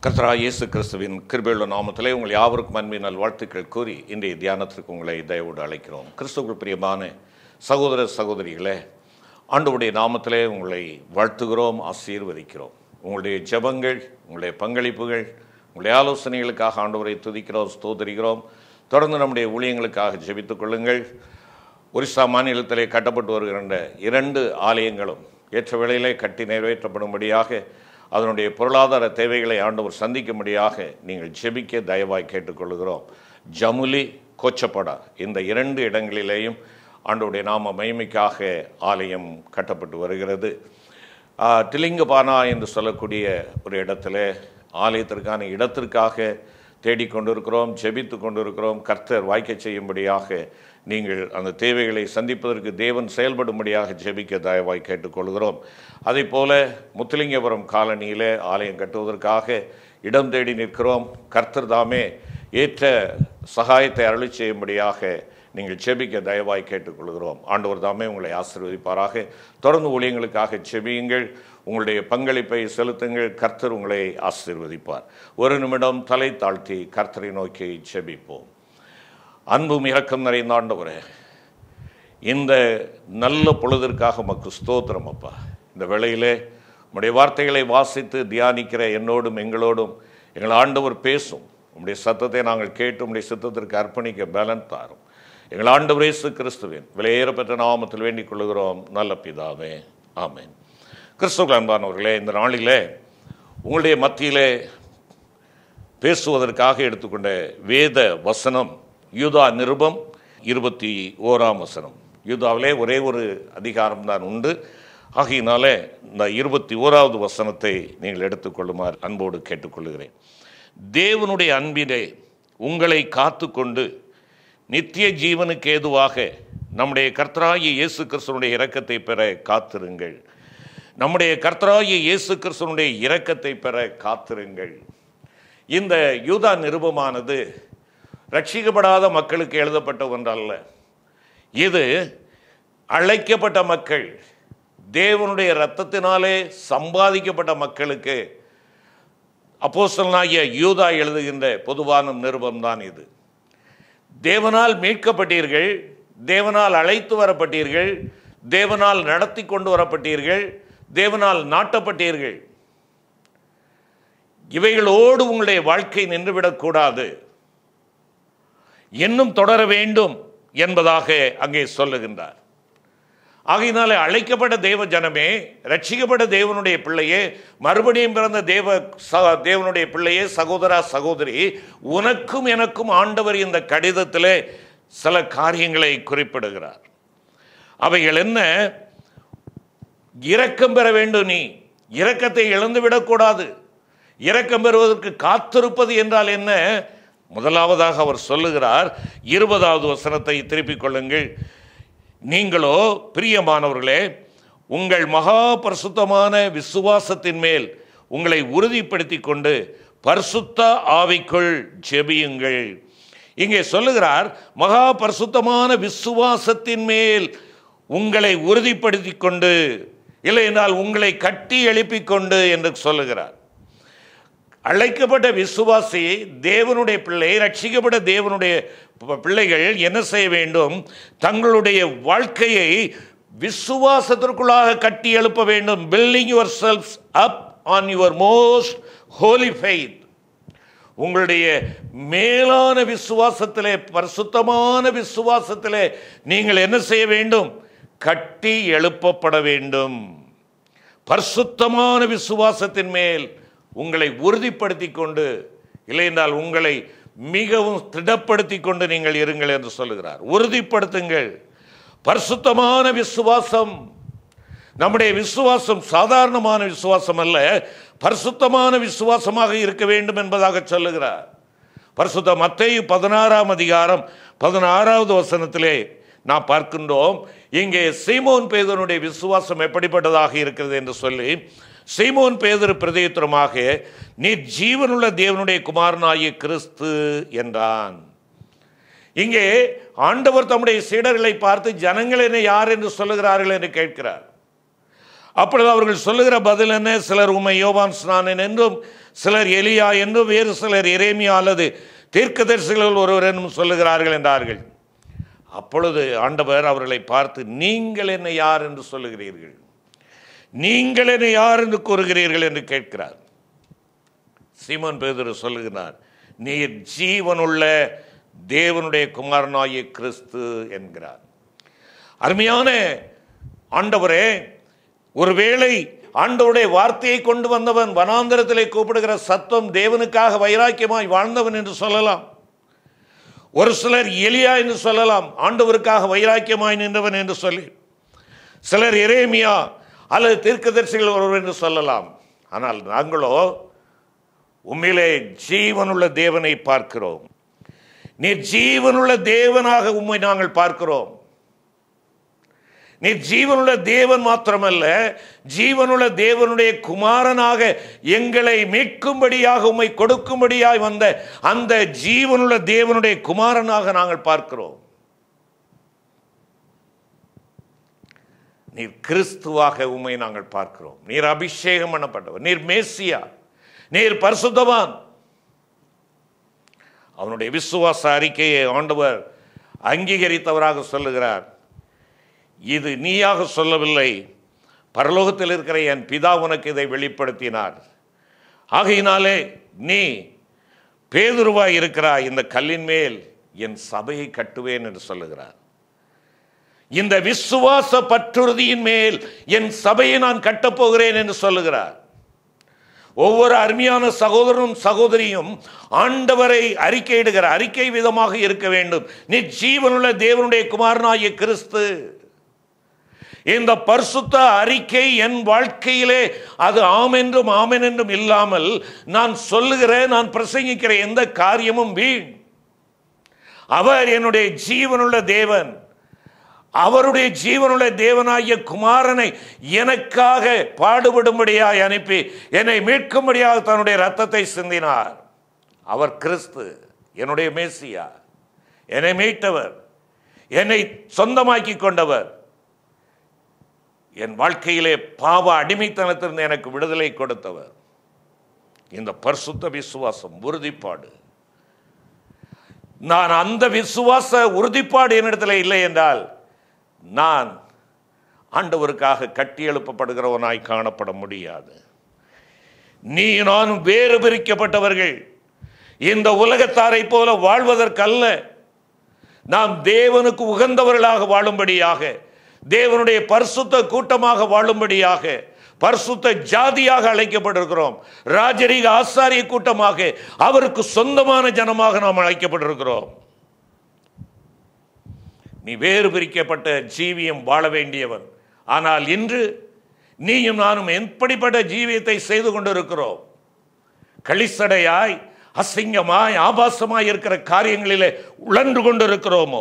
கர்த்தராகிய இயேசு கிறிஸ்துவின் கிருபையுள்ள நாமத்திலே உங்கள் யாவருக்கும் அன்பின் நல்வாழ்த்துக்கள் கூறி இன்றைய தியானத்திற்கு உங்களை தயவோடு அழைக்கிறோம். கிறிஸ்துவுக்குள் பிரியமான சகோதர சகோதரிகளே, ஆண்டவருடைய நாமத்திலே உங்களை வாழ்த்துகிறோம், ஆசீர்வதிக்கிறோம். உங்களுடைய ஜெபங்கள், உங்களுடைய பங்களிப்புகள், உங்களுடைய ஆலோசனைகளுக்காக ஆண்டவரை துதிக்கிறோம், ஸ்தோத்திரிக்கிறோம். தொடர்ந்து நம்முடைய ஊழியங்களுக்காக ஜெபித்துக் கொள்ளுங்கள். ஒரிசா மாநிலத்திலே கட்டப்பட்டு வருகின்ற 2 ஆலயங்களும் ஏற்ற வேளையிலே கட்டி நிறைவேற்றப்படும்படியாக அதனுடைய பொருளாதார தேவைகளை ஆண்டவர் சந்திக்கும்படியாக நீங்கள் ஜெபிக்க தயவாய் கேட்டுக்கொள்கிறோம். ஜமுலி, கோச்சப்படா இந்த 2 இடங்களிலேயும் ஆண்டவருடைய நாம மகிமைக்காக ஆலயம் கட்டப்பட்டு வருகிறது. டிலிங்கபானா என்று சொல்லக்கூடிய ஒரு இடத்துல ஆலயத்திற்கான இடத்திற்காக தேடிக்கொண்டிருக்கிறோம், ஜெபித்து கொண்டிருக்கிறோம். கர்த்தர் வாய்க்க செய்யும்படியாக நீங்கள் அந்த தேவைகளை சந்திப்பதற்கு தேவன் செயல்படும்படியாக ஜெபிக்க தயவாய் கேட்டுக்கொள்கிறோம். அதே போல முத்துலிங்கபுரம் காலனியில் ஆலயம் கட்டுவதற்காக இடம் தேடி நிற்கிறோம். கர்த்தர் தாமே ஏற்ற சகாயத்தை அருளி செய்யும்படியாக நீங்கள் ஜெபிக்க தயவாய் கேட்டுக்கொள்கிறோம். ஆண்டவர் தாமே உங்களை ஆசீர்வதிப்பாராக. தொடர்ந்து ஊழியங்களுக்காக ஜெபியுங்கள், உங்களுடைய பங்களிப்பை செலுத்துங்கள். கர்த்தர் உங்களை ஆசீர்வதிப்பார். ஒரு நிமிடம் தலை தாழ்த்தி கர்த்தரை நோக்கி ஜெபிப்போம். அன்பும் இரக்கம் நிறைந்த ஆண்டவரே, இந்த நல்ல பொழுதிற்காக உமக்கு ஸ்தோத்திரம் அப்பா. இந்த வேளையிலே உம்முடைய வார்த்தைகளை வாசித்து தியானிக்கிற என்னோடும் எங்களோடும் எங்கள் ஆண்டவர் பேசும். உம்முடைய சத்தத்தை நாங்கள் கேட்டு உம்முடைய சித்தத்திற்கு அர்ப்பணிக்க பலன் தாரும். எங்கள் ஆண்டவர் இயேசு கிறிஸ்துவின் விலையேறப்பெற்ற நாமத்தில் வேண்டிக் கொள்கிறோம் நல்ல பிதாவே, ஆமென். கிறிஸ்துவுக்குள் அன்பானவர்களே, இந்த நாளிலே உங்களுடைய மத்தியிலே பேசுவதற்காக எடுத்துக்கொண்ட வேத வசனம் யூதா நிருபம் 21ஆம் வசனம். யூதாவிலே ஒரே ஒரு அதிகாரம் தான் உண்டு. ஆகையினாலே இந்த 21வது வசனத்தை நீங்கள் எடுத்துக்கொள்ளுமாறு அன்போடு கேட்டுக்கொள்கிறேன். தேவனுடைய அன்பிலே உங்களை காத்து கொண்டு நித்திய ஜீவனுக்கு ஏதுவாக நம்முடைய கர்த்தராகிய இயேசு கிறிஸ்துவினுடைய இரக்கத்தை பெற காத்திருங்கள். நம்முடைய கர்த்தராகிய இயேசு கிறிஸ்துவினுடைய இரக்கத்தை பெற காத்திருங்கள். இந்த யூதா நிருபமானது ரட்சிக்கப்படாத மக்களுக்கு எழுதப்பட்ட ஒன்றல்ல. இது அழைக்கப்பட்ட மக்கள், தேவனுடைய இரத்தத்தினாலே சம்பாதிக்கப்பட்ட மக்களுக்கு அப்போஸ்தலனாகிய யூதா எழுதுகின்ற பொதுவான நிருபம்தான் இது. தேவனால் மீட்கப்பட்டீர்கள், தேவனால் அழைத்து வரப்பட்டீர்கள், தேவனால் நடத்தி கொண்டு வரப்பட்டீர்கள், தேவனால் நாட்டப்பட்டீர்கள். இவைகளோடு உங்களுடைய வாழ்க்கை நின்றுவிடக்கூடாது, இன்னும் தொடர வேண்டும் என்பதாக அங்கே சொல்லுகின்றார். ஆகையினாலே அழைக்கப்பட்ட தேவ ஜனமே, ரட்சிக்கப்பட்ட தேவனுடைய பிள்ளையே, மறுபடியும் பிறந்த தேவனுடைய பிள்ளையே, சகோதரா சகோதரி, உனக்கும் எனக்கும் ஆண்டவர் இந்த கடிதத்திலே சில காரியங்களை குறிப்பிடுகிறார். அவைகள் என்ன? இரக்கம் பெற வேண்டும். நீ இரக்கத்தை இழந்துவிடக்கூடாது. இரக்கம் பெறுவதற்கு காத்திருப்பது என்றால் என்ன? முதலாவதாக அவர் சொல்லுகிறார், 20வது வசனத்தை திருப்பிக் கொள்ளுங்கள். நீங்களோ பிரியமானவர்களே, உங்கள் மகா பரிசுத்தமான விசுவாசத்தின் மேல் உங்களை உறுதிப்படுத்தி கொண்டு பரிசுத்த ஆவிக்குள் ஜெபியுங்கள். இங்கே சொல்லுகிறார், மகா பரிசுத்தமான விசுவாசத்தின் மேல் உங்களை உறுதிப்படுத்தி கொண்டு, இல்லை என்றால் உங்களை கட்டி எழுப்பிக் கொண்டு என்று சொல்லுகிறார். அழைக்கப்பட்ட விசுவாசி, தேவனுடைய பிள்ளை, ரட்சிக்கப்பட்ட தேவனுடைய பிள்ளைகள் என்ன செய்ய வேண்டும்? தங்களுடைய வாழ்க்கையை விசுவாசத்திற்குள்ளாக கட்டி எழுப்ப வேண்டும். Building your selves up on your most holy faith. உங்களுடைய மேலான விசுவாசத்திலே, பரிசுத்தமான விசுவாசத்திலே நீங்கள் என்ன செய்ய வேண்டும்? கட்டி எழுப்பப்பட வேண்டும். பரிசுத்தமான விசுவாசத்தின் மேல் உங்களை உறுதிப்படுத்தி கொண்டு, இல்லை என்றால் உங்களை மிகவும் திடப்படுத்தி கொண்டு நீங்கள் இருங்கள் என்று சொல்லுகிறார். உறுதிப்படுத்துங்கள். பரிசுத்தமான விசுவாசம். நம்முடைய விசுவாசம் சாதாரணமான விசுவாசம் அல்ல, பரிசுத்தமான விசுவாசமாக இருக்க வேண்டும் என்பதாக சொல்லுகிறார். பரிசுத்த மத்தேயு 16ஆம் அதிகாரம் 16வது வசனத்திலே நாம் பார்க்கின்றோம். இங்கே சீமோன் பேதுருடைய விசுவாசம் எப்படிப்பட்டதாக இருக்கிறது என்று சொல்லி, சீமோன் பேதுரு பிரதியுத்தரமாக, நீ ஜீவனுள்ள தேவனுடைய குமாரனாகிய கிறிஸ்து என்றான். இங்கே ஆண்டவர் தம்முடைய சீடர்களை பார்த்து, ஜனங்கள் என்ன யார் என்று சொல்லுகிறார்கள் என்று கேட்கிறார். அப்பொழுது அவர்கள் சொல்லுகிற பதில் என்ன? சிலர் உம்மை யோவான் ஸ்நானன் என்றும், சிலர் எலியா என்றும், வேறு சிலர் எரேமியா அல்லது தீர்க்கதரிசிகள் ஒருவர் என்றும் சொல்லுகிறார்கள் என்றார்கள். அப்பொழுது ஆண்டவர் அவர்களை பார்த்து, நீங்கள் என்னை யார் என்று சொல்லுகிறீர்கள்? நீங்கள் என்னை யார் என்று கூறுகிறீர்கள் என்று கேட்கிறார். சீமோன் பேதுரு சொல்லுகிறார், நீர் ஜீவனுள்ள தேவனுடைய குமாரனாகிய கிறிஸ்து என்கிறார். அருமையான ஆண்டவரே, ஒருவேளை ஆண்டவருடைய வார்த்தையை கொண்டு வந்தவன் வனாந்தரத்திலே கூப்பிடுகிற சத்தம் தேவனுக்காக வைராக்கியமாய் வாழ்ந்தவன் என்று சொல்லலாம். ஒரு சிலர் எலியா என்று சொல்லலாம், ஆண்டவருக்காக வைராக்கியமாய் நின்றவன் என்று சொல்லி. சிலர் எரேமியா அல்லது தீர்க்கதரிசிகள் ஒருவர் என்று சொல்லலாம். ஆனால் நாங்களோ உம்மிலே ஜீவனுள்ள தேவனை பார்க்கிறோம். நீர் ஜீவனுள்ள தேவனாக உம்மை நாங்கள் பார்க்கிறோம். நீர் ஜீவனுள்ள தேவன் மாத்திரமல்ல, ஜீவனுள்ள தேவனுடைய குமாரனாக எங்களை மீட்கும்படியாக உம்மை கொடுக்கும்படியாய் வந்த அந்த ஜீவனுள்ள தேவனுடைய குமாரனாக நாங்கள் பார்க்கிறோம். நீர் கிறிஸ்துவாக உம்மை நாங்கள் பார்க்கிறோம். நீர் அபிஷேகம் பண்ணப்பட்டவர், நீர் மேசியா, நீர் பரிசுத்தவான். அவனுடைய விசுவாச அறிக்கையை ஆண்டவர் அங்கீகரித்தவராக சொல்லுகிறார். இது நீயாக சொல்லவில்லை, பரலோகத்தில் இருக்கிற என் பிதா உனக்கு இதை வெளிப்படுத்தினார். ஆகையினாலே நீ பேதுருவாய் இருக்கிறாய், இந்த கல்லின் மேல் என் சபையை கட்டுவேன் என்று சொல்லுகிறார். இந்த விசுவாச பற்றுறுதியின் மேல் என் சபையை நான் கட்டப்போகிறேன் என்று சொல்லுகிறார். ஒவ்வொரு அருமையான சகோதரனும் சகோதரியும் ஆண்டவரை அறிக்கையிடுகிற அறிக்கை விதமாக இருக்க வேண்டும். நீ ஜீவனுள்ள தேவனுடைய குமாரனாகிய கிறிஸ்து. இந்த பரிசுத்த அறிக்கை என் வாழ்க்கையிலே அது ஆம் என்றும் ஆமென் என்றும் இல்லாமல் நான் சொல்லுகிற, நான் பிரசங்கிக்கிற எந்த காரியமும் வீண். அவர் என்னுடைய ஜீவனுள்ள தேவன். அவருடைய ஜீவனுள்ள தேவனாகிய குமாரனை எனக்காக பாடுபடும்படியாய் அனுப்பி என்னை மீட்கும்படியாக தன்னுடைய இரத்தத்தை சிந்தினார். அவர் கிறிஸ்து, என்னுடைய மேசியா, என்னை மீட்டவர், என்னை சொந்தமாக்கி கொண்டவர், என் வாழ்க்கையிலே பாவ அடிமைத்தனத்திலிருந்து எனக்கு விடுதலை கொடுத்தவர். இந்த பரிசுத்த விசுவாசம் உறுதிப்பாடு. நான் அந்த விசுவாச உறுதிப்பாடு என்னிடத்தில் இல்லை என்றால் நான் ஆண்டவருக்காக கட்டி எழுப்பப்படுகிறவனாய் காணப்பட முடியாது. நீ நானும் வேறு பிரிக்கப்பட்டவர்கள், இந்த உலகத்தாரை போல வாழ்வதற்கல்ல, நாம் தேவனுக்கு உகந்தவர்களாக வாழும்படியாக, தேவனுடைய பரிசுத்த கூட்டமாக வாழும்படியாக, பரிசுத்த ஜாதியாக அழைக்கப்பட்டிருக்கிறோம். ராஜரீக ஆசாரிய கூட்டமாக, அவருக்கு சொந்தமான ஜனமாக நாம் அழைக்கப்பட்டிருக்கிறோம். நீ வேறு பிரிக்கப்பட்ட ஜீவியம் வாழ வேண்டியவன். ஆனால் இன்று நீயும் நானும் எப்படிப்பட்ட ஜீவியத்தை செய்து கொண்டிருக்கிறோம்? களிசடையாய், அசிங்கமாய், ஆபாசமாய் இருக்கிற காரியங்களிலே உழன்று கொண்டிருக்கிறோமோ?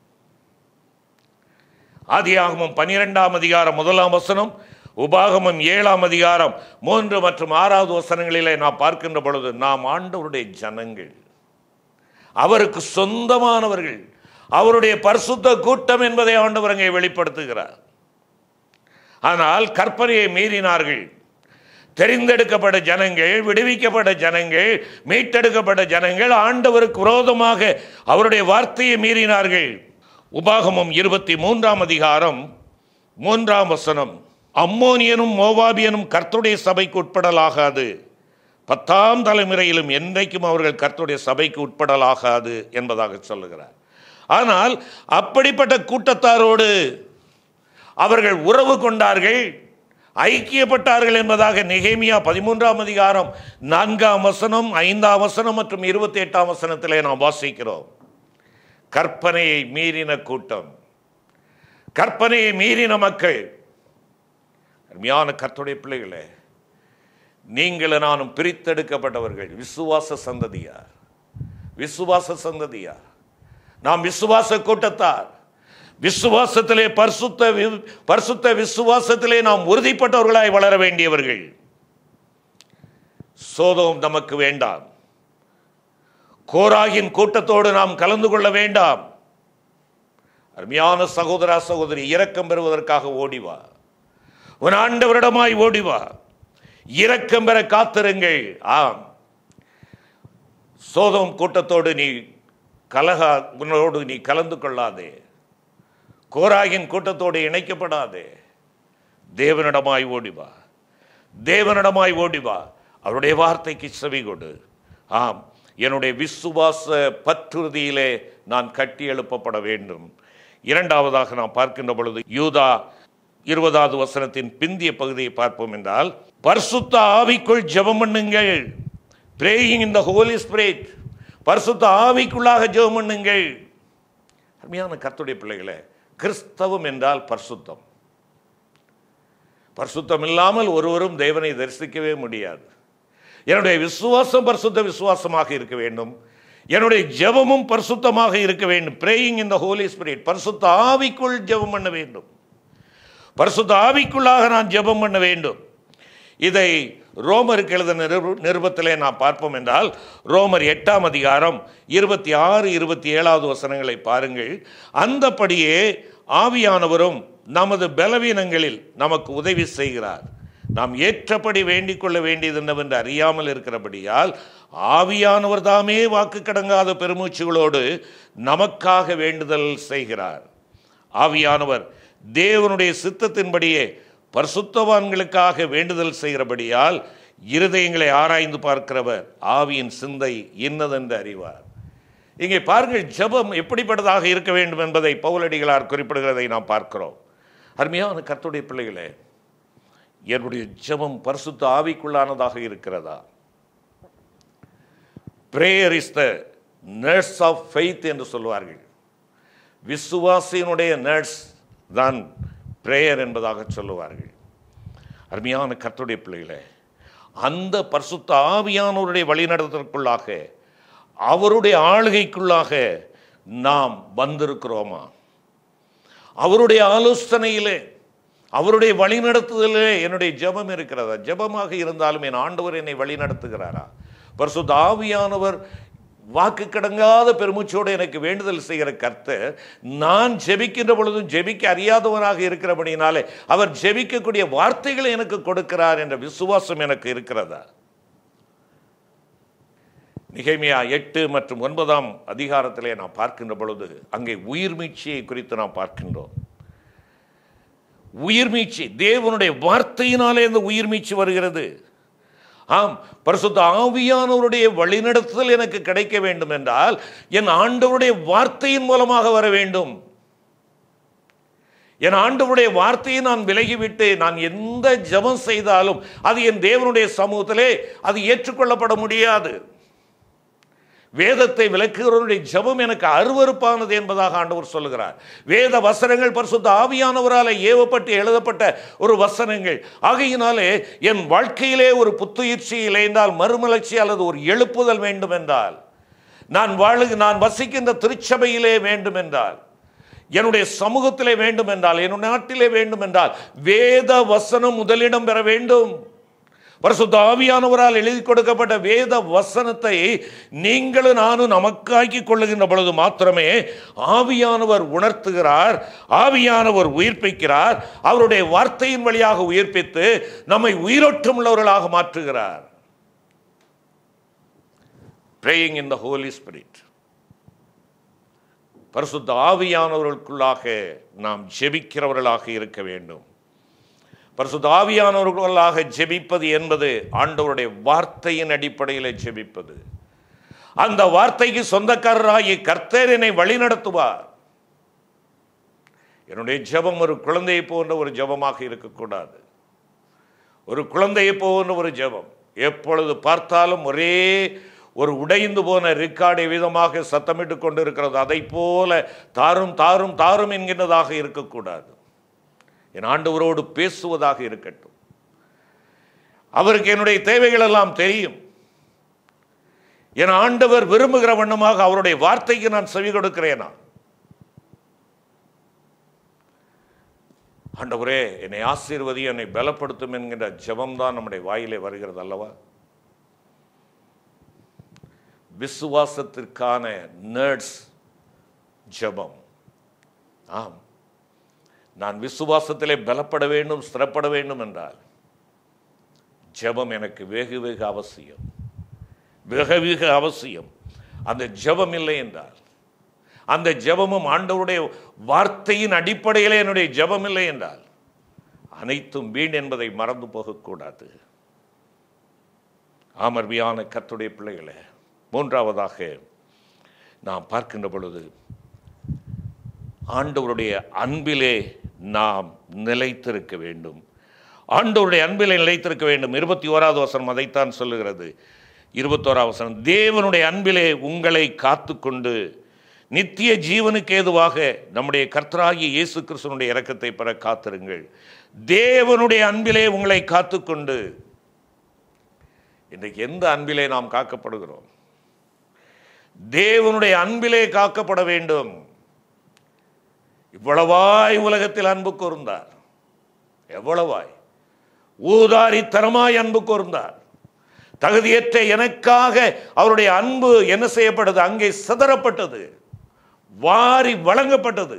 ஆதியாகமம் 12ஆம் அதிகாரம் 1ஆம் வசனம், உபாகமம் 7ஆம் அதிகாரம் 3 மற்றும் 6வது வசனங்களிலே நாம் பார்க்கின்ற பொழுது நாம் ஆண்டவருடைய ஜனங்கள், அவருக்கு சொந்தமானவர்கள், அவருடைய பரிசுத்த கூட்டம் என்பதை ஆண்டவர் அங்கே வெளிப்படுத்துகிறார். ஆனால் கற்பனையை மீறினார்கள். தெரிந்தெடுக்கப்பட்ட ஜனங்கள், விடுவிக்கப்பட்ட ஜனங்கள், மீட்டெடுக்கப்பட்ட ஜனங்கள் ஆண்டவருக்கு விரோதமாக அவருடைய வார்த்தையை மீறினார்கள். உபாகமம் 23ஆம் அதிகாரம் 3ஆம் வசனம், அம்மோனியனும் மோவாபியனும் கர்த்தருடைய சபைக்கு உட்படலாகாது, 10ஆம் தலைமுறையிலும் என்றைக்கும் அவர்கள் கர்த்தருடைய சபைக்கு உட்படலாகாது என்பதாக சொல்லுகிறார். ஆனால் அப்படிப்பட்ட கூட்டத்தாரோடு அவர்கள் உறவு கொண்டார்கள், ஐக்கியப்பட்டார்கள் என்பதாக நெகேமியா 13ஆம் அதிகாரம் 4ஆம் வசனம், 5ஆம் வசனம் மற்றும் 28ஆம் வசனத்திலே நாம் வாசிக்கிறோம். கற்பனையை மீறின கூட்டம், கற்பனையை மீறின மக்கள். அருமையான கர்த்தருடைய பிள்ளைகளே, நீங்கள் நானும் பிரித்தெடுக்கப்பட்டவர்கள், விசுவாச சந்ததியார், விசுவாச சந்ததியார். நாம் விசுவாச கூட்டத்தார். விசுவாசத்திலே பரிசுத்த விசுவாசத்திலே நாம் உறுதிப்பட்டவர்களாய் வளர வேண்டியவர்கள். சோதோம் நமக்கு வேண்டாம். கோராகின் கூட்டத்தோடு நாம் கலந்து கொள்ள வேண்டாம். அருமையான சகோதரா சகோதரி, இரக்கம் பெறுவதற்காக ஓடிவா. உன் ஆண்டவரிடமாய் ஓடிவா, இரக்கம் பெற காத்திருங்கள். ஆம், சோதோம் கூட்டத்தோடு நீ உன்னோடு நீ கலந்து கொள்ளாதே, கோராகின் கூட்டத்தோடு இணைக்கப்படாதே. தேவனிடமாய் ஓடிவா, தேவனிடமாய் ஓடிவா, அவருடைய வார்த்தைக்கு செவி கொடு. ஆம், என்னுடைய விசுவாச பற்றுறுதியிலே நான் கட்டி எழுப்பப்பட வேண்டும். இரண்டாவதாக நாம் பார்க்கின்ற பொழுது யூதா 20வது வசனத்தின் பிந்திய பகுதியை பார்ப்போம் என்றால், பரிசுத்த ஆவிக்குள் ஜெபம் பண்ணுங்கள். praying in the Holy Spirit. பரிசுத்த ஆவிக்குள்ளாக ஜெபம் பண்ணுங்கள். அருமையான கர்த்தருடைய பிள்ளைகளே, கிறிஸ்தவம் என்றால் பரிசுத்தம். பரிசுத்தம் இல்லாமல் ஒருவரும் தேவனை தரிசிக்கவே முடியாது. என்னுடைய விசுவாசம் பரிசுத்த விசுவாசமாக இருக்க வேண்டும். என்னுடைய ஜெபமும் பரிசுத்தமாக இருக்க வேண்டும். praying in the Holy Spirit. பரிசுத்த ஆவிக்குள் ஜெபம் பண்ண வேண்டும். பரிசுத்த ஆவிக்குள்ளாக நான் ஜெபம் பண்ண வேண்டும். இதை ரோமருக்கு எழுதின நிருபத்திலே நாம் பார்ப்போம் என்றால், ரோமர் 8ஆம் அதிகாரம் 26, 27வது வசனங்களை பாருங்கள். அந்தபடியே ஆவியானவரும் நமது பலவீனங்களில் நமக்கு உதவி செய்கிறார். நாம் ஏற்றபடி வேண்டிக் கொள்ள வேண்டியது என்னவென்று அறியாமல் இருக்கிறபடியால் ஆவியானவர் தாமே வாக்கு கடங்காத பெருமூச்சுகளோடு நமக்காக வேண்டுதல் செய்கிறார். ஆவியானவர் தேவனுடைய சித்தத்தின்படியே பரிசுத்தவான்களுக்காக வேண்டுதல் செய்கிறபடியால் இருதயங்களை ஆராய்ந்து பார்க்கிறவர் ஆவியின் சிந்தை இன்னதென்று அறிவார். இங்கே பாருங்கள், ஜெபம் எப்படிப்பட்டதாக இருக்க வேண்டும் என்பதை பவுலடிகளார் குறிப்பிடுகிறதை நாம் பார்க்கிறோம். அருமையான கர்த்தருடைய பிள்ளைகளே, என்னுடைய ஜெபம் பரிசுத்த ஆவிக்குள்ளானதாக இருக்கிறதா? Prayer is the nurse of faith என்று சொல்வார்கள். விசுவாசியினுடைய நர்ஸ் தான் பிரேயர் என்பதாக சொல்லுவார்கள். அருமையான கர்த்தருடைய பிள்ளைகளே, அந்த பரிசுத்த ஆவியானவருடைய வழிநடத்தலுக்குள்ளாக, அவருடைய ஆளுகைக்குள்ளாக நாம் வந்திருக்கிறோமா? அவருடைய ஆலோசனையிலே, அவருடைய வழிநடத்துதலே என்னுடைய ஜெபம் இருக்கிறதா? ஜெபமாக இருந்தாலும் என் ஆண்டவர் என்னை வழி நடத்துகிறாரா? பரிசுத்த ஆவியானவர் வாக்கு கடங்காத பெருமூச்சோடு எனக்கு வேண்டுதல் செய்கிற கர்த்தர், நான் ஜெபிக்கின்ற பொழுதும் ஜெபிக்க அறியாதவனாக இருக்கிறபடினாலே அவர் ஜெபிக்கக்கூடிய வார்த்தைகளை எனக்கு கொடுக்கிறார் என்ற விசுவாசம் எனக்கு இருக்கிறதா? நெகேமியா 8 மற்றும் 9ஆம் அதிகாரத்திலே நாம் பார்க்கின்ற பொழுது அங்கே உயிர் மீட்சியை குறித்து நாம் பார்க்கின்றோம். உயிர் மீட்சி, தேவனுடைய வார்த்தையினாலே இந்த உயிர் மீட்சி வருகிறது. ஆம், பரிசுத்த ஆவியானவருடைய வழிநடத்துதல் எனக்கு கிடைக்க வேண்டும் என்றால் என் ஆண்டவருடைய வார்த்தையின் மூலமாக வர வேண்டும். என் ஆண்டவருடைய வார்த்தையை நான் விலகிவிட்டு நான் எந்த ஜெபம் செய்தாலும் அது என் தேவனுடைய சமூகத்திலே அது ஏற்றுக்கொள்ளப்பட முடியாது. வேதத்தை விளக்குகிறவருடைய ஜெபம் எனக்கு அருவருப்பானது என்பதாக ஆண்டவர் சொல்லுகிறார். வேத வசனங்கள் பரிசுத்த ஆவியானவரால் ஏவப்பட்டு எழுதப்பட்ட ஒரு வசனங்கள். ஆகையினாலே என் வாழ்க்கையிலே ஒரு புத்துயிர்ச்சி இழைந்தால், மறுமலர்ச்சி அல்லது ஒரு எழுப்புதல் வேண்டும் என்றால், நான் வசிக்கின்ற திருச்சபையிலே வேண்டும் என்றால், என்னுடைய சமூகத்திலே வேண்டும் என்றால், என்னுடைய நாட்டிலே வேண்டும் என்றால் வேத வசனம் முதலிடம் பெற வேண்டும். பரிசுத்த ஆவியானவரால் எழுதி கொடுக்கப்பட்ட வேத வசனத்தை நீங்களும் நானும் நமக்காக்கி கொள்ளுகின்ற பொழுது மாத்திரமே ஆவியானவர் உணர்த்துகிறார், ஆவியானவர் உயிர்ப்பிக்கிறார். அவருடைய வார்த்தையின் வழியாக உயிர்ப்பித்து நம்மை உயிரோட்டம் உள்ளவர்களாக மாற்றுகிறார். Praying in the Holy Spirit. பரிசுத்த ஆவியானவர்களுக்குள்ளாக நாம் ஜெபிக்கிறவர்களாக இருக்க வேண்டும். பரிசுத்த ஆவியானவர்களாக ஜெபிப்பது என்பது ஆண்டவருடைய வார்த்தையின் அடிப்படையில் ஜெபிப்பது. அந்த வார்த்தைக்கு சொந்தக்காரராகிய கர்த்தர் என்னை வழி நடத்துவார். என்னுடைய ஜெபம் ஒரு குழந்தையை போன்ற ஒரு ஜெபமாக இருக்கக்கூடாது. ஒரு குழந்தையை போன்ற ஒரு ஜெபம் எப்பொழுது பார்த்தாலும் ஒரே ஒரு உடைந்து போன ரெக்கார்டை விதமாக சத்தமிட்டு கொண்டு இருக்கிறது. அதை போல தாரும் தாரும் தாரும் என்கின்றதாக இருக்கக்கூடாது. என் ஆண்டவரோடு பேசுவதாக இருக்கட்டும். அவருக்கு என்னுடைய தேவைகள் எல்லாம் தெரியும். என் ஆண்டவர் விரும்புகிற வண்ணமாக அவருடைய வார்த்தைக்கு நான் செவி கொடுக்கிறேனா? ஆண்டவரே என்னை ஆசீர்வதி, என்னை பலப்படுத்தும் என்கின்ற ஜெபம்தான் நம்முடைய வாயிலே வருகிறது அல்லவா? விசுவாசத்திற்கான நர்ஸ் ஜெபம். ஆம், நான் விசுவாசத்திலே பலப்பட வேண்டும், ஸ்திரப்பட வேண்டும் என்றால் ஜெபம் எனக்கு வெகு வெகு அவசியம், வெகு வெகு அவசியம். அந்த ஜெபம் இல்லை என்றால், அந்த ஜெபமும் ஆண்டவருடைய வார்த்தையின் அடிப்படையிலே என்னுடைய ஜெபம் இல்லை என்றால் அனைத்தும் வீண் என்பதை மறந்து போகக்கூடாது. அமர்வியான கர்த்தருடைய பிள்ளைகளே, மூன்றாவதாக நாம் பார்க்கின்ற பொழுது ஆண்டவருடைய அன்பிலே நாம் நிலைத்திருக்க வேண்டும். ஆண்டவருடைய அன்பிலே நிலைத்திருக்க வேண்டும். 21வது வசனம் அதைத்தான் சொல்லுகிறது. 21வது வசனம், தேவனுடைய அன்பிலே உங்களை காத்து கொண்டு நித்திய ஜீவனுக்கு ஏதுவாக நம்முடைய கர்த்தராகிய இயேசு கிறிஸ்துவினுடைய இரக்கத்தை பெற காத்திருங்கள். தேவனுடைய அன்பிலே உங்களை காத்துக்கொண்டு. இன்றைக்கு எந்த அன்பிலே நாம் காக்கப்படுகிறோம்? தேவனுடைய அன்பிலே காக்கப்பட வேண்டும். இவ்வளவாய் உலகத்தில் அன்பு கூர்ந்தார், எவ்வளவாய் ஊதாரித்தனமாய் அன்பு கூர்ந்தார். தகுதியற்ற எனக்காக அவருடைய அன்பு என்ன செய்யப்பட்டது? அங்கே சிதறப்பட்டது, வாரி வழங்கப்பட்டது.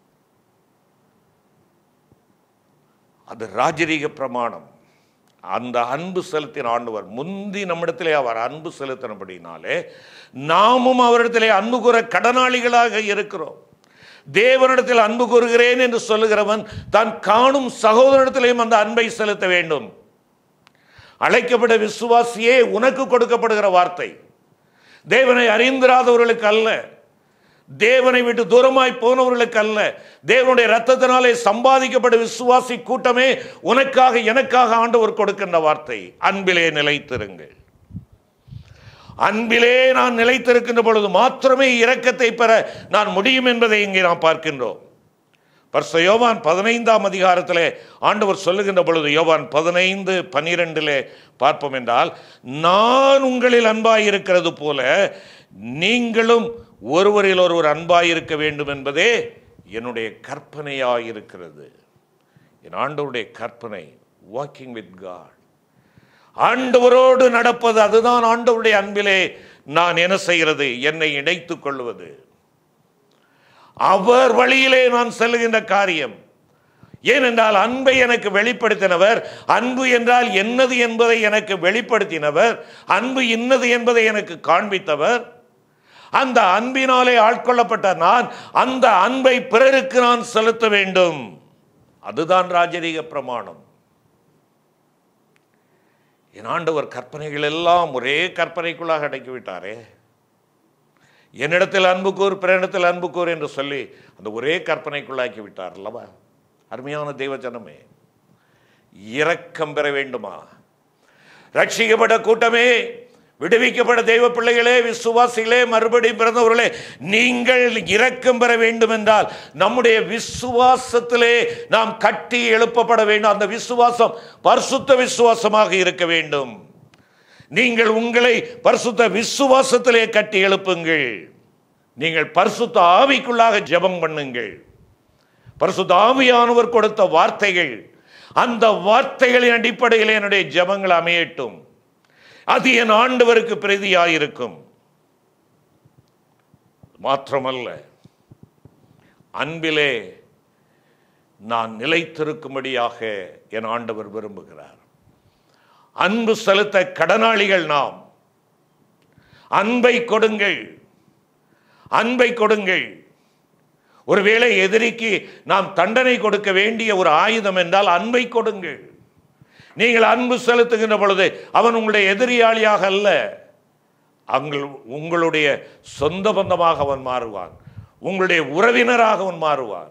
அது ராஜரீக பிரமாணம். அந்த அன்பு செலுத்தின ஆண்டவர் முந்தி நம்மிடத்திலே அவர் அன்பு செலுத்தினபடினாலே நாமும் அவரிடத்திலே அன்பு கூற கடனாளிகளாக இருக்கிறோம். தேவனிடத்தில் அன்பு கூறுகிறேன் என்று சொல்லுகிறவன் தான் காணும் சகோதரனிடத்திலேயும் அந்த அன்பை செலுத்த வேண்டும். அழைக்கப்பட்ட விசுவாசியே உனக்கு கொடுக்கப்படுகிற வார்த்தை தேவனை அறிந்திராதவர்களுக்கு அல்ல, தேவனை விட்டு தூரமாய் போனவர்களுக்கு அல்ல, தேவனுடைய இரத்தத்தினாலே சம்பாதிக்கப்பட்ட விசுவாசி கூட்டமே உனக்காக எனக்காக ஆண்டவர் கொடுக்கின்ற வார்த்தை. அன்பிலே நிலைத்திருங்கள். அன்பிலே நான் நிலைத்திருக்கின்ற பொழுது மாத்திரமே இரக்கத்தை பெற நான் முடியும் என்பதை இங்கே நாம் பார்க்கின்றோம். பரிசுத்த யோவான் 15ஆம் அதிகாரத்திலே ஆண்டவர் சொல்லுகின்ற பொழுது, யோவான் 15:12 பார்ப்போம் என்றால், நான் உங்களில் அன்பாயிருக்கிறது போல நீங்களும் ஒருவரில் ஒருவர் அன்பாயிருக்க வேண்டும் என்பதே என்னுடைய கற்பனையாயிருக்கிறது. என் ஆண்டவருடைய கற்பனை, வாக்கிங் வித் காட், ஆண்டவரோடு நடப்பது. அதுதான் ஆண்டவருடைய அன்பிலே நான் என்ன செய்கிறது? என்னை இணைத்துக் கொள்வது. அவர் வழியிலே நான் செல்லுகின்ற காரியம். ஏனென்றால் அன்பை எனக்கு வெளிப்படுத்தினவர், அன்பு என்றால் என்னது என்பதை எனக்கு வெளிப்படுத்தினவர், அன்பு இன்னது என்பதை எனக்கு காண்பித்தவர். அந்த அன்பினாலே ஆட்கொள்ளப்பட்ட நான் அந்த அன்பை பிறருக்கு நான் செலுத்த வேண்டும். அதுதான் ராஜரீக பிரமாணம். என் ஆண்டவர் கற்பனைகள் எல்லாம் ஒரே கற்பனைக்குள்ளாக அடக்கிவிட்டாரே. என்னிடத்தில் அன்பு கூர், பிறனிடத்தில் அன்பு கூர் என்று சொல்லி அந்த ஒரே கற்பனைக்குள்ளாக்கி விட்டார் அல்லவா? அருமையான தெய்வ ஜனமே, இரக்கம் பெற வேண்டுமா? ரட்சிக்கப்பட்ட கூட்டமே, விடுவிக்கப்பட்ட தெய்வ பிள்ளைகளே, விசுவாசிகளே, மறுபடியும் பிறந்தவர்களே, நீங்கள் இரக்கம் பெற வேண்டும் என்றால் நம்முடைய விசுவாசத்திலே நாம் கட்டி எழுப்பப்பட வேண்டும். அந்த விசுவாசம் பரிசுத்த விசுவாசமாக இருக்க வேண்டும். நீங்கள் உங்களை பரிசுத்த விசுவாசத்திலே கட்டி எழுப்புங்கள். நீங்கள் பரிசுத்த ஆவிக்குள்ளாக ஜெபம் பண்ணுங்கள். பரிசுத்த ஆவியானவர் கொடுத்த வார்த்தைகள், அந்த வார்த்தைகளின் அடிப்படையில் என்னுடைய ஜெபங்கள் அமையட்டும். அது என் ஆண்டவருக்கு பிரீதியாயிருக்கும். மாத்திரமல்ல, அன்பிலே நான் நிலைத்திருக்கும்படியாக என் ஆண்டவர் விரும்புகிறார். அன்பு செலுத்த கடனாளிகள் நாம். அன்பை கொடுங்கள், அன்பை கொடுங்கள். ஒருவேளை எதிரிக்கு நாம் தண்டனை கொடுக்க வேண்டிய ஒரு ஆயுதம் என்றால் அன்பை கொடுங்கள். நீங்கள் அன்பு செலுத்துகின்ற பொழுது அவன் உங்களுடைய எதிரியாளியாக அல்ல, உங்களுடைய சொந்த பந்தமாக அவன் மாறுவான், உங்களுடைய உறவினராக அவன் மாறுவான்.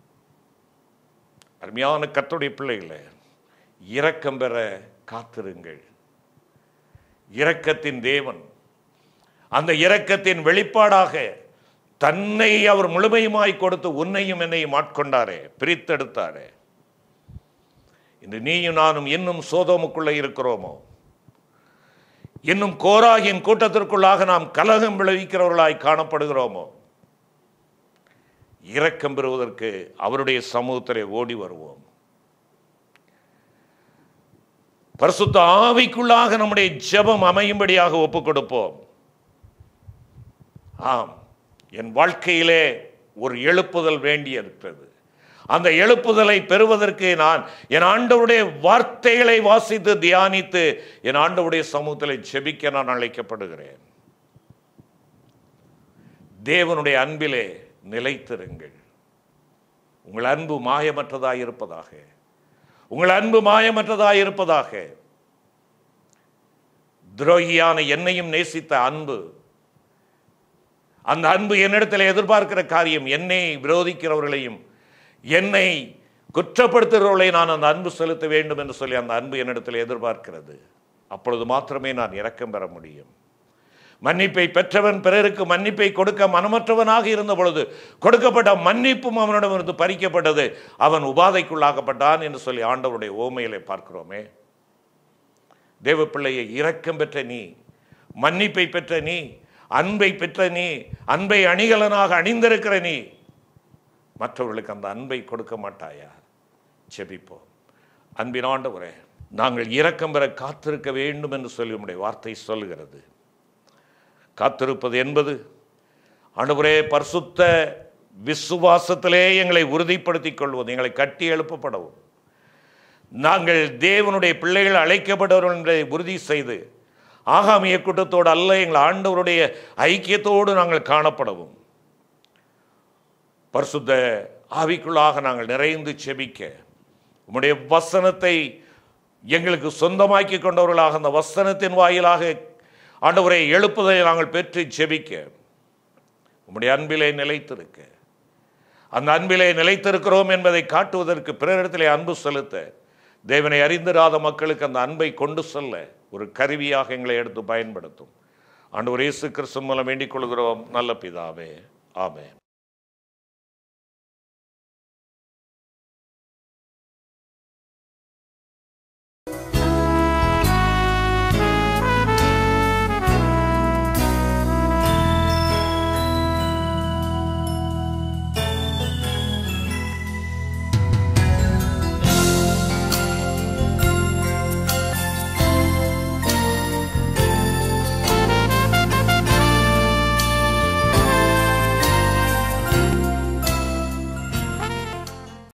அருமையான கர்த்தருடைய பிள்ளைகளே, இரக்கம் பெற காத்திருங்கள். இரக்கத்தின் தேவன், அந்த இரக்கத்தின் வெளிப்பாடாக தன்னை அவர் முழுமையுமாய் கொடுத்து உன்னையும் என்னையும் ஆட்கொண்டாரே, பிரித்தெடுத்தாரே. இன்று நீயும் நானும் இன்னும் சோதோமுக்குள்ளே இருக்கிறோமோ? இன்னும் கோராகின் கூட்டத்திற்குள்ளாக நாம் கலகம் விளைவிக்கிறவர்களாய் காணப்படுகிறோமோ? இரக்கம் பெறுவதற்கு அவருடைய சமூகத்திலே ஓடி வருவோம். பரிசுத்த ஆவிக்குள்ளாக நம்முடைய ஜெபம் அமையும்படியாக ஒப்புக் கொடுப்போம். ஆம், என் வாழ்க்கையிலே ஒரு எழுப்புதல் வேண்டி இருக்கிறது. அந்த எழுப்புதலை பெறுவதற்கு நான் என் ஆண்டவருடைய வார்த்தைகளை வாசித்து தியானித்து என் ஆண்டவருடைய சமூகத்தில் ஜெபிக்க நான் அழைக்கப்படுகிறேன். தேவனுடைய அன்பிலே நிலைத்திருங்கள். உங்கள் அன்பு மாயமற்றதாய் இருப்பதாக. உங்கள் அன்பு மாயமற்றதாய் இருப்பதாக. துரோகியான என்னையும் நேசித்த அன்பு, அந்த அன்பு என்னிடத்தில் எதிர்பார்க்கிற காரியம், என்னை விரோதிக்கிறவர்களையும் என்னை குற்றப்படுத்துகிறவர்களை நான் அந்த அன்பு செலுத்த வேண்டும் என்று சொல்லி அந்த அன்பு என்னிடத்தில் எதிர்பார்க்கிறது. அப்பொழுது மாத்திரமே நான் இரக்கம் பெற முடியும். மன்னிப்பை பெற்றவன் பிறருக்கு மன்னிப்பை கொடுக்க மனமற்றவனாக இருந்த பொழுது கொடுக்கப்பட்ட மன்னிப்பும் அவனிடமிருந்து பறிக்கப்பட்டது. அவன் உபாதைக்குள்ளாக்கப்பட்டான் என்று சொல்லி ஆண்டவருடைய ஓமையிலே பார்க்கிறோமே. தேவ பிள்ளையை இரக்கம் பெற்ற நீ, மன்னிப்பை பெற்ற நீ, அன்பை பெற்ற நீ, அன்பை அணிகலனாக அணிந்திருக்கிற நீ, மற்றவர்களுக்கு அந்த அன்பை கொடுக்க மாட்டாயா? ஜெபிப்போம். அன்பின் ஆண்டவரே, நாங்கள் இரக்கம் பெற காத்திருக்க வேண்டும் என்று சொல்லி உம்முடைய வார்த்தை சொல்லுகிறது. காத்திருப்பது என்பது ஆண்டவரே பரிசுத்த விசுவாசத்திலே எங்களை உறுதிப்படுத்திக் கொள்வது, எங்களை கட்டி எழுப்பப்படவும், நாங்கள் தேவனுடைய பிள்ளைகள் அழைக்கப்பட்டவர்கள் என்பதை உறுதி செய்து ஆகாமிய கூட்டத்தோடு அல்ல, எங்கள் ஆண்டவருடைய ஐக்கியத்தோடு நாங்கள் காணப்படவும், பரிசுத்த ஆவிக்குள்ளாக நாங்கள் நிறைந்து செபிக்க, உம்முடைய வசனத்தை எங்களுக்கு சொந்தமாக்கி கொண்டவர்களாக அந்த வசனத்தின் வாயிலாக ஆண்டவரை எழுப்புதலை நாங்கள் பெற்று ஜெபிக்க, உம்முடைய அன்பிலே நிலைத்திருக்க, அந்த அன்பிலே நிலைத்திருக்கிறோம் என்பதை காட்டுவதற்கு பிறரிடத்திலே அன்பு செலுத்த, தேவனை அறிந்திராத மக்களுக்கு அந்த அன்பை கொண்டு செல்ல ஒரு கருவியாக எங்களை எடுத்து பயன்படுத்தும். ஆண்டவர் இயேசு கிறிஸ்து மூலம் வேண்டிக் கொள்கிறோம் நல்ல பிதாவே. ஆமென்.